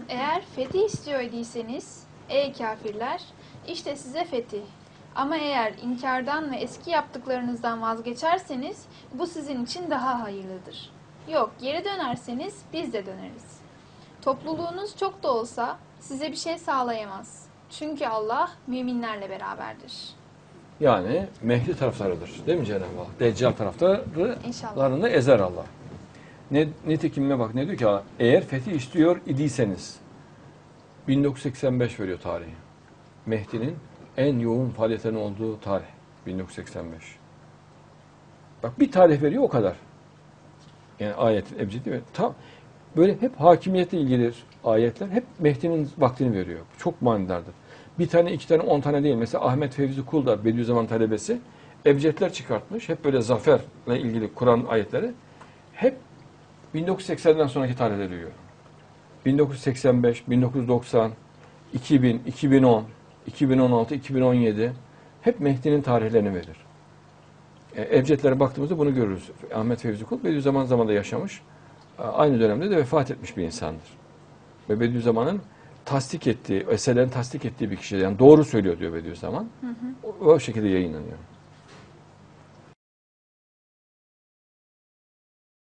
Eğer fetih istiyor idiyseniz, ey kafirler, işte size fetih. Ama eğer inkardan ve eski yaptıklarınızdan vazgeçerseniz, bu sizin için daha hayırlıdır. Yok, geri dönerseniz biz de döneriz. Topluluğunuz çok da olsa size bir şey sağlayamaz. Çünkü Allah müminlerle beraberdir. Yani Mehdi taraftarıdır. Değil mi Cenab-ı Hak? Deccal taraftarlarını ezer Allah. Nitekim bak ne diyor ki eğer fetih istiyor idiyseniz 1985 veriyor tarihi. Mehdi'nin en yoğun faaliyetinin olduğu tarih 1985. Bak bir tarih veriyor o kadar. Yani ayet ebcedi mi? Tam böyle hep hakimiyetle ilgili ayetler hep Mehdi'nin vaktini veriyor. Çok manidardır. Bir tane, iki tane, 10 tane değil. Mesela Ahmet Fevzi Kul da Bediüzzaman talebesi ebcedler çıkartmış. Hep böyle zaferle ilgili Kur'an ayetleri hep 1980'den sonraki tarihleri diyor. 1985, 1990, 2000, 2010, 2016, 2017 hep Mehdi'nin tarihlerini verir. Ebcedlere baktığımızda bunu görürüz. Ahmet Fevzi Kul Bediüzzaman zamanında yaşamış. Aynı dönemde de vefat etmiş bir insandır. Ve Bediüzzaman'ın tasdik ettiği, eserlerini tasdik ettiği bir kişi. Yani doğru söylüyor diyor Bediüzzaman. O şekilde yayınlanıyor.